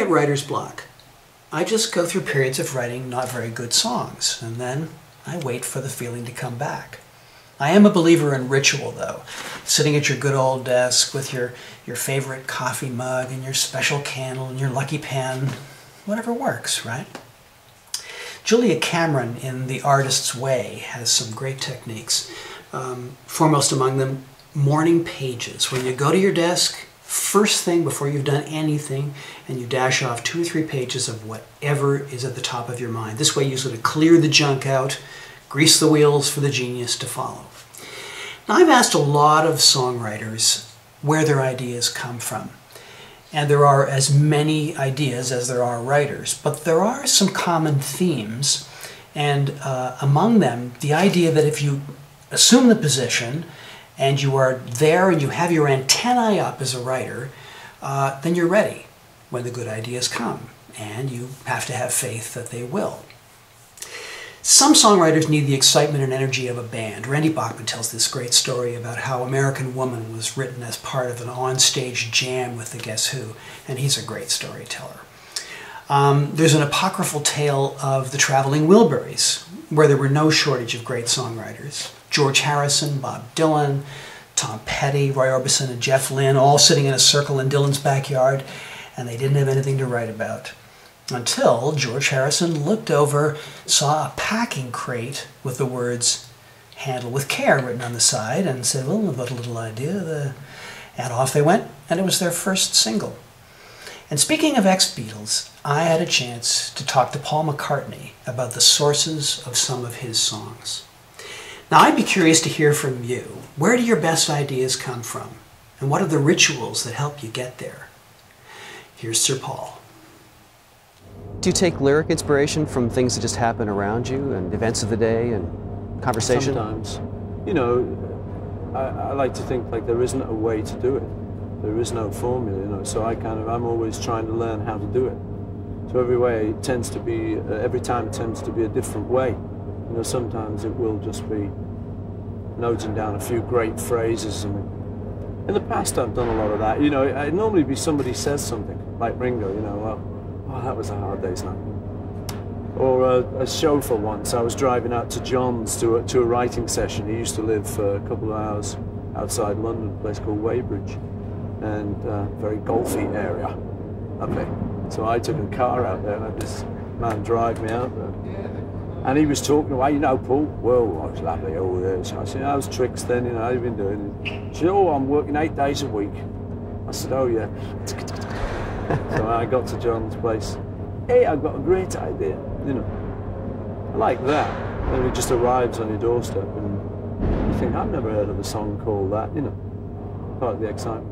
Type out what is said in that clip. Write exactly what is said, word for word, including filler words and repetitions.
get writer's block, I just go through periods of writing not very good songs, and then I wait for the feeling to come back. I am a believer in ritual, though. Sitting at your good old desk with your, your favorite coffee mug and your special candle and your lucky pen, whatever works, right? Julia Cameron in The Artist's Way has some great techniques. Um, foremost among them, morning pages. When you go to your desk, first thing before you've done anything, and you dash off two or three pages of whatever is at the top of your mind. This way you sort of clear the junk out, grease the wheels for the genius to follow. Now, I've asked a lot of songwriters where their ideas come from. And there are as many ideas as there are writers, but there are some common themes, and uh, among them, the idea that if you assume the position and you are there and you have your antennae up as a writer, uh, then you're ready when the good ideas come, and you have to have faith that they will. Some songwriters need the excitement and energy of a band. Randy Bachman tells this great story about how American Woman was written as part of an on-stage jam with the Guess Who, and he's a great storyteller. Um, there's an apocryphal tale of the Traveling Wilburys, where there were no shortage of great songwriters. George Harrison, Bob Dylan, Tom Petty, Roy Orbison, and Jeff Lynne, all sitting in a circle in Dylan's backyard, and they didn't have anything to write about. Until George Harrison looked over, saw a packing crate with the words, "Handle with care," written on the side, and said, well, I've got a little idea. The... And off they went, and it was their first single. And speaking of ex-Beatles, I had a chance to talk to Paul McCartney about the sources of some of his songs. Now, I'd be curious to hear from you. Where do your best ideas come from? And what are the rituals that help you get there? Here's Sir Paul. Do you take lyric inspiration from things that just happen around you and events of the day and conversation? Sometimes. You know, I, I like to think like there isn't a way to do it. There is no formula, you know, so I kind of, I'm always trying to learn how to do it. So every way tends to be, uh, every time it tends to be a different way. You know, sometimes it will just be noting down a few great phrases. And in the past I've done a lot of that. You know, it'd normally be somebody says something, like Ringo, you know, well, oh, that was a hard day's night. Or a, a chauffeur once, I was driving out to John's to a, to a writing session. He used to live for a couple of hours outside London, a place called Weybridge, and a very golfy area up there. So I took a car out there and had this man drive me out there. And he was talking away, you know, Paul, well, what's lovely all this? I said, how's tricks then, you know, how you been doing? He said, oh, I'm working eight days a week. I said, oh yeah. So I got to John's place. Hey, I've got a great idea, you know. I like that. Then it just arrives on your doorstep and you think, I've never heard of a song called that, you know. Part of the excitement.